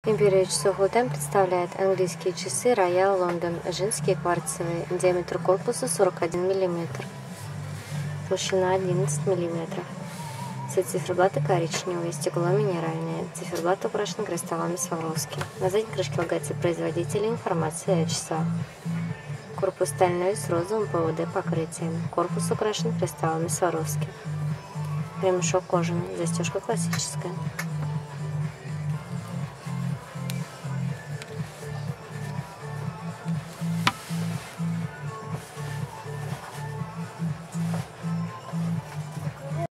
Империя часов Лотем представляет английские часы Royal London, женские кварцевые, диаметр корпуса 41 мм, толщина 11 мм. Цвет циферблата коричневый, стекло минеральное, циферблат украшен кристаллами Сваровски. На задней крышке лагается производитель и информация о часах. Корпус стальной с розовым ПВД покрытием, корпус украшен кристаллами Сваровски. Ремешок кожаный, застежка классическая.